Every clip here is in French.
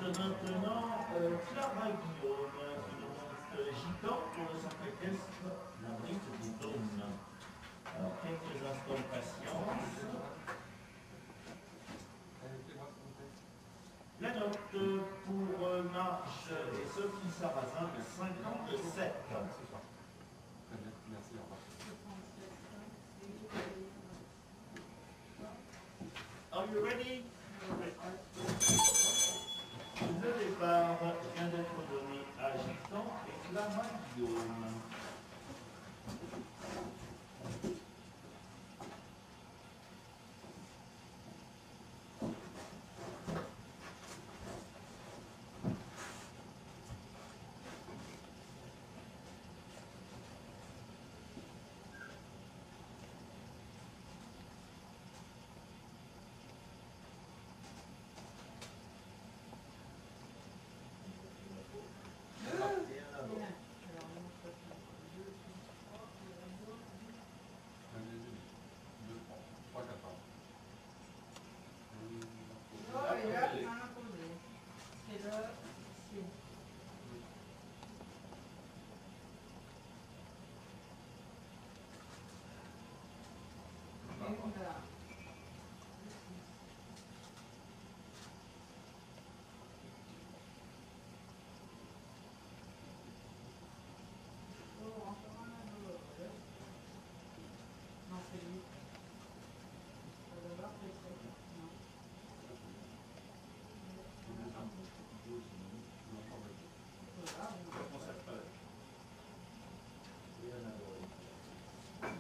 maintenant Clara Guillaume, une gitan pour le centre équestre, la brite des Dômes. Alors, quelques instants de patience. La note pour Marche et Sophie Sarrazin de 57. Merci, au revoir. Are you ready? Le départ vient d'être donné à Gitan et Clara Guillaume.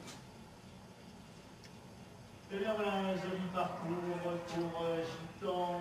Eh bien voilà un joli parcours pour Gitan